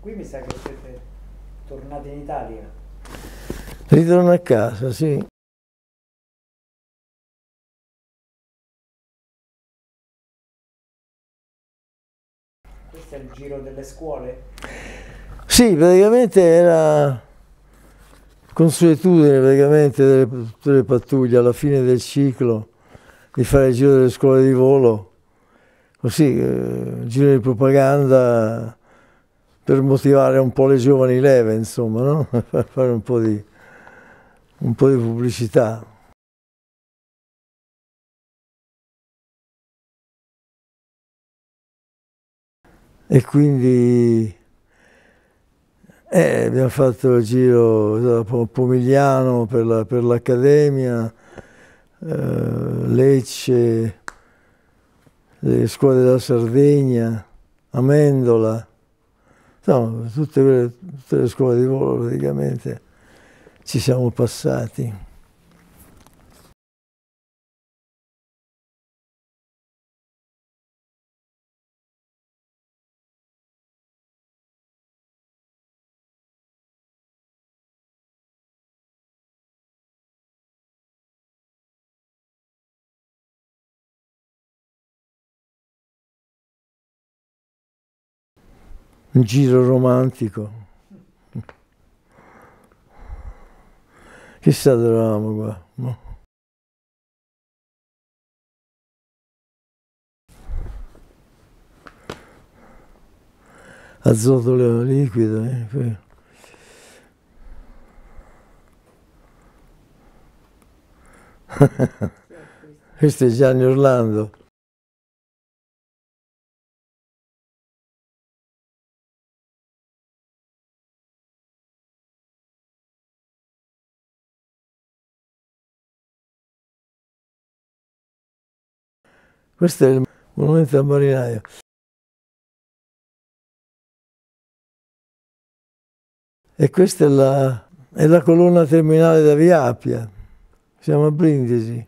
Qui mi sa che siete tornati in Italia. Ritorno a casa, sì. Questo è il giro delle scuole? Sì, praticamente era consuetudine praticamente tutte le pattuglie alla fine del ciclo di fare il giro delle scuole di volo, così, giro di propaganda per motivare un po' le giovani leve, insomma, no? Per fare un po' di pubblicità. E quindi abbiamo fatto il giro da Pomigliano per l'Accademia, Lecce, le scuole della Sardegna, Amendola, no, tutte le scuole di volo praticamente ci siamo passati. Un giro romantico. Chissà dove eravamo qua. No? Azoto liquido. Questo è Gianni Orlando. Questo è il monumento al marinaio. E questa è la colonna terminale da Via Appia. Siamo a Brindisi.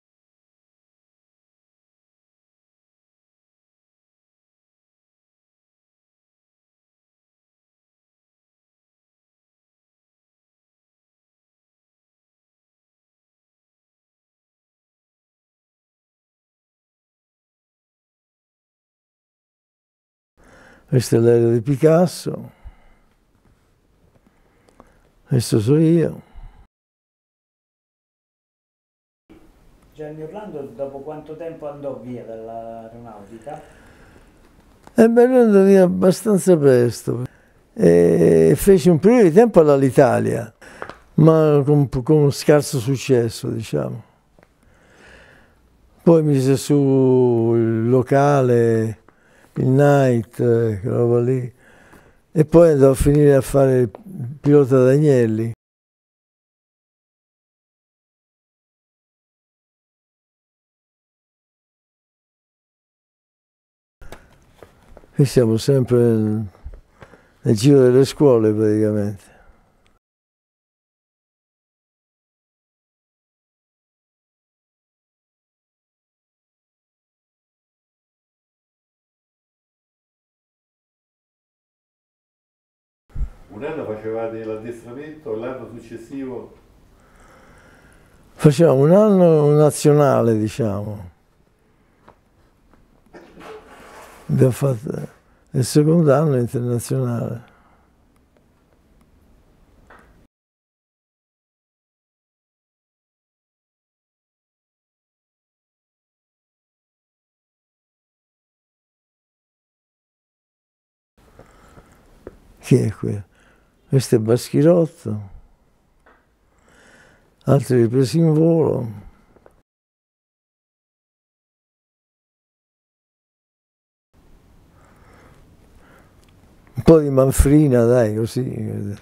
Questo è l'aereo di Picasso. Questo so io. Gianni Orlando dopo quanto tempo andò via dall'aeronautica? E beh, lui andò via abbastanza presto. E fece un periodo di tempo all'Alitalia, ma con scarso successo, diciamo. Poi mise su il locale, il night, quella roba lì, e poi andò a finire a fare il pilota ad Agnelli. Qui siamo sempre nel giro delle scuole praticamente. Un anno facevate l'addestramento, l'anno successivo? Facciamo un anno nazionale, diciamo. Abbiamo fatto il secondo anno internazionale. Chi è qui? Questo è Baschirotto, altri ripresi in volo. Un po' di Manfrina, dai, così.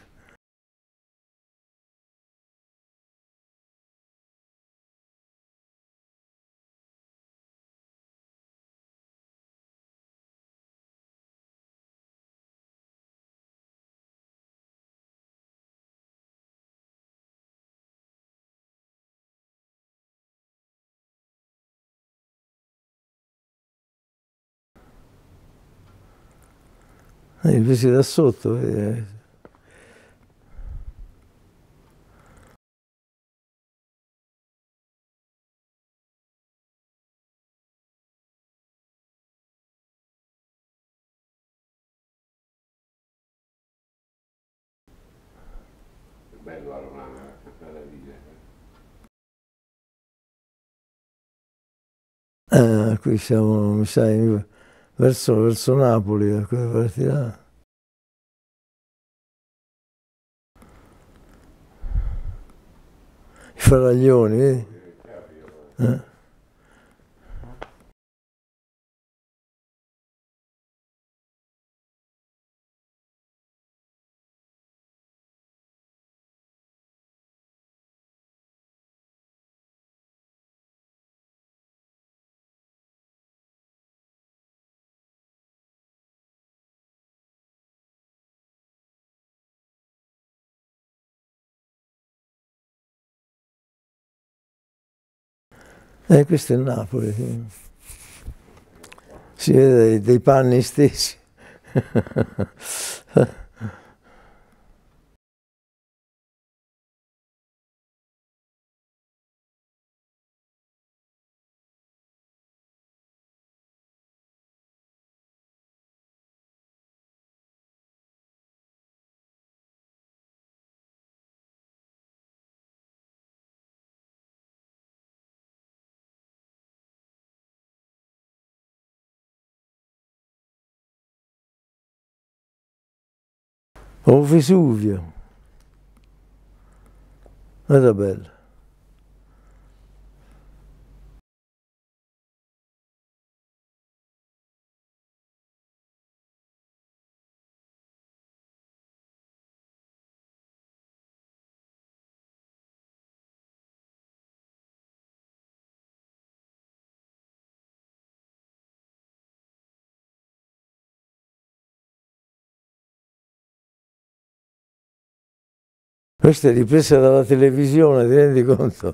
Invece da sotto, vedi. È bello a Romana, meraviglia. Qui siamo, mi sa, verso Napoli, da quelle parti là. I faraglioni, vedi? Questo è Napoli, sì. Si vede dei panni stessi. O Vesuvio. Guarda bello. Questa è ripresa dalla televisione, ti rendi conto?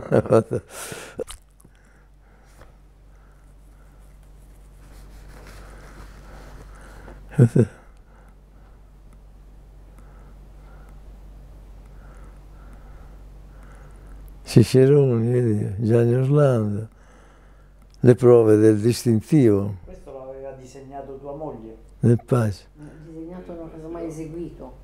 Cicerone, vedi, Gianni Orlando, le prove del distintivo. Questo lo aveva disegnato tua moglie? Del Pace. Disegnato non l'ho mai eseguito.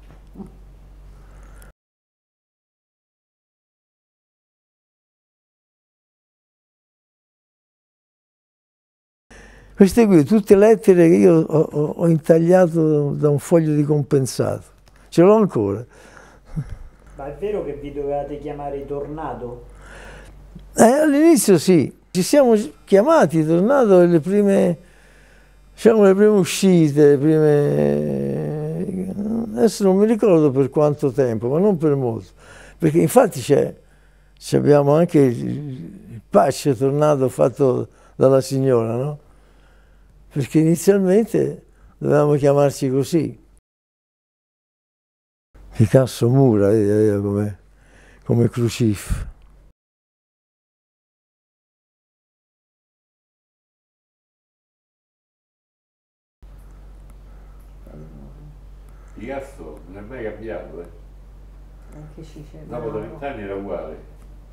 Queste qui, tutte lettere che io ho intagliato da un foglio di compensato. Ce l'ho ancora. Ma è vero che vi dovevate chiamare Tornado? All'inizio sì, ci siamo chiamati Tornado le prime, diciamo, le prime uscite, le prime... Adesso non mi ricordo per quanto tempo, ma non per molto. Perché infatti abbiamo anche il Pace Tornado fatto dalla signora, no? Perché inizialmente dovevamo chiamarci così. Picasso Mura, vedi, come crucifo. Picasso non è mai cambiato, Anche Cicerone. Dopo 30 anni era uguale.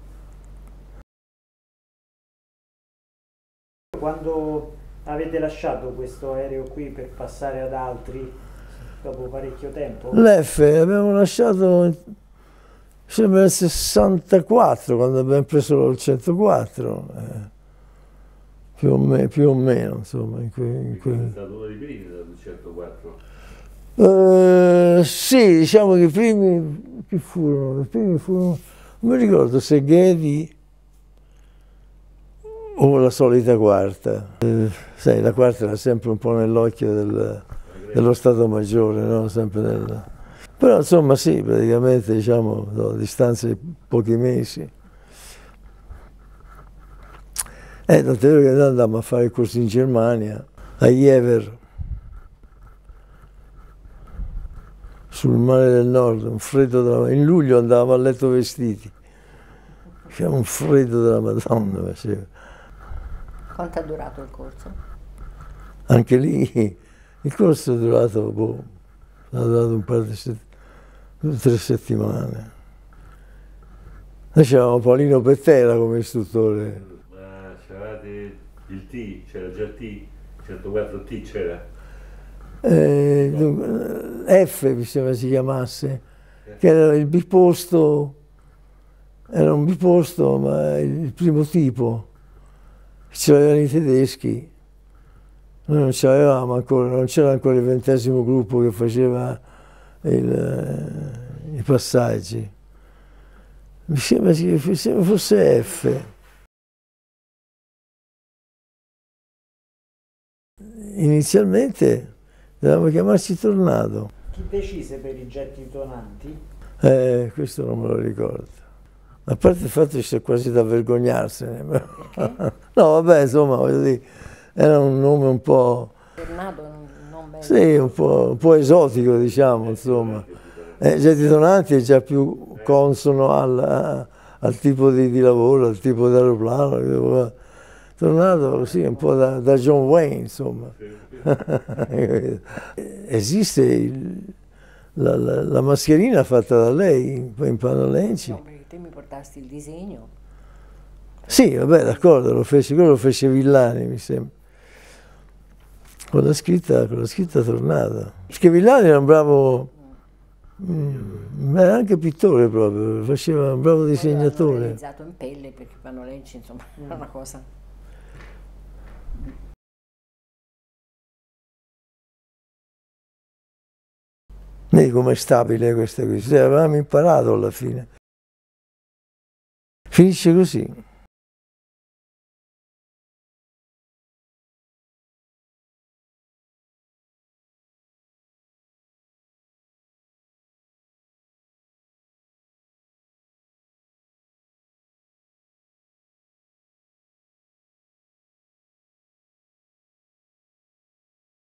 Quando avete lasciato questo aereo qui per passare ad altri, dopo parecchio tempo? L'F abbiamo lasciato, sembra il 64, quando abbiamo preso il 104, più o meno, insomma. È stato uno dei primi del 104. Sì, diciamo che i primi, chi furono? I primi furono, non mi ricordo se Ghedi o la solita quarta. Sai, la quarta era sempre un po' nell'occhio dello Stato Maggiore, no? Sempre Però insomma sì, praticamente diciamo a distanza di pochi mesi. Tant'è vero che noi andammo a fare il corso in Germania, a Jever, sul mare del nord, un freddo in luglio andavamo a letto vestiti. C'era un freddo della Madonna. Quanto è durato il corso? Anche lì Il corso è durato, ha durato un paio di 3 settimane. Noi c'avevamo Paolino Pettera come istruttore. Ma c'avevate il T, c'era già il T, 104T c'era? F mi sembra si chiamasse, che era il biposto, era un biposto ma il primo tipo, ce l'avevano i tedeschi, noi non ce l'avevamo ancora, non c'era ancora il 20° gruppo che faceva i passaggi, mi sembra fosse F. Inizialmente dovevamo chiamarci Tornado. Chi decise per i getti tonanti? Questo non me lo ricordo. A parte il fatto che c'è quasi da vergognarsene. No, vabbè, insomma, voglio dire, era un nome un po'... Tornado non bene. Sì, un po' esotico, diciamo, insomma. Getti tonanti è già più consono al tipo di lavoro, al tipo di aeroplano. Tornado, sì, un po' da John Wayne, insomma. Esiste la mascherina fatta da lei in Panolenci. No, perché te mi portasti il disegno. Sì, vabbè, d'accordo, quello lo fece Villani, mi sembra. Con la scritta Tornado. Perché Villani era un bravo, era anche pittore proprio, faceva un bravo Poi l'hanno disegnatore. realizzato in pelle perché Panolenci, insomma, era una cosa. Vedi com'è stabile questa cosa? Avevamo imparato alla fine. Finisce così.